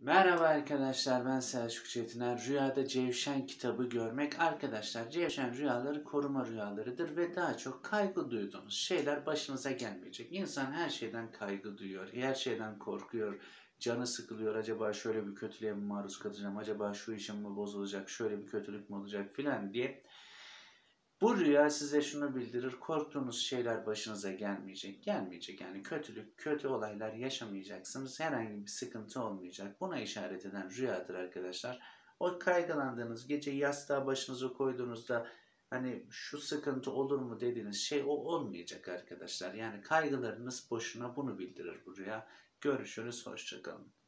Merhaba arkadaşlar, ben Selçuk Çetiner. Rüyada Cevşen kitabı görmek. Arkadaşlar, Cevşen rüyaları koruma rüyalarıdır ve daha çok kaygı duyduğunuz şeyler başınıza gelmeyecek. İnsan her şeyden kaygı duyuyor, her şeyden korkuyor, canı sıkılıyor. Acaba şöyle bir kötülüğe mi maruz kalacağım, acaba şu işim mi bozulacak, şöyle bir kötülük mü olacak filan diye. Bu rüya size şunu bildirir: korktuğunuz şeyler başınıza gelmeyecek. Gelmeyecek, yani kötü olaylar yaşamayacaksınız. Herhangi bir sıkıntı olmayacak. Buna işaret eden rüyadır arkadaşlar. O kaygılandığınız gece yastığa başınızı koyduğunuzda hani şu sıkıntı olur mu dediğiniz şey o olmayacak arkadaşlar. Yani kaygılarınız boşuna, bunu bildirir bu rüya. Görüşürüz, hoşça kalın.